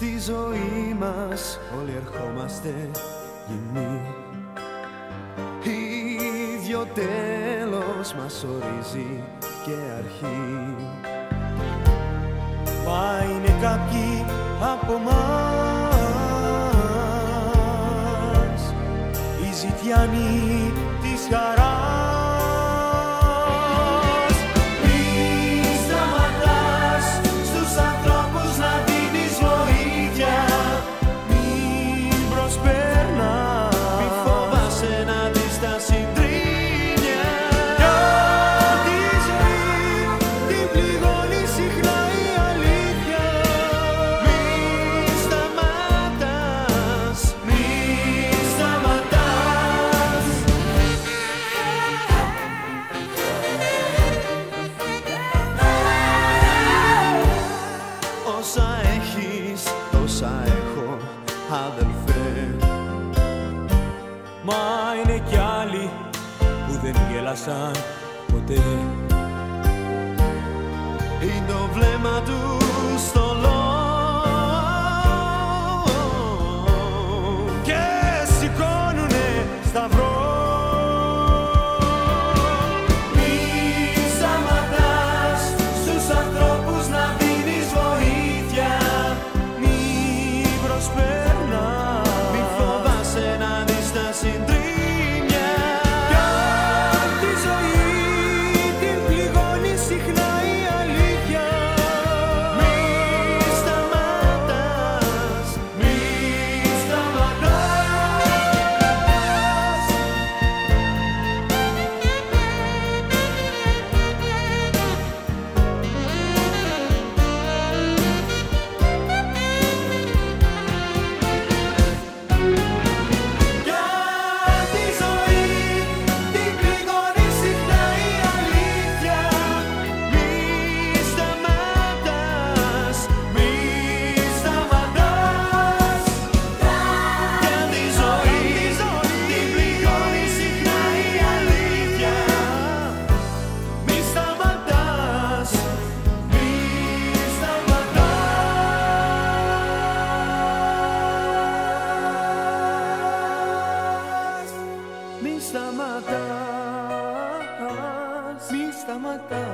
Στη ζωή μας όλοι ερχόμαστε γυμνοί. Ίδιο τέλος μας ορίζει και αρχή. Μα είναι κάποιοι από μας οι ζητιάνοι της χαράς. Μη σταματάς στους ανθρώπους να δίνεις βοήθεια. Μην προσπέρνας, μη φοβάσαι να δεις τα συντρίμμια. για τη ζωή την πληγώνει συχνά η αλήθεια. Μη σταματάς, μη σταματάς. Όσα έχεις, τόσα έχω, αδελφέ. Μα είναι κι άλλοι που δεν γέλασαν ποτέ. Είναι το βλέμμα του στολό Και σηκώνουνε σταυρό. Μη σταματάς στους ανθρώπους να δίνεις βοήθεια. Μη προσπέρνας, Μη φοβάσαι να δεις τα συντρίμμια. για τη ζωή την πληγώνει συχνά η αλήθεια. Μη σταματάς, μη σταματάς. Για τη ζωή την πληγώνει συχνά η αλήθεια. Μη σταματάς, μη σταματάς. Για τη ζωή την πληγώνει συχνά η αλήθεια. Μη σταματάς, μη σταματάς. Μη σταματάς, μη σταματάς.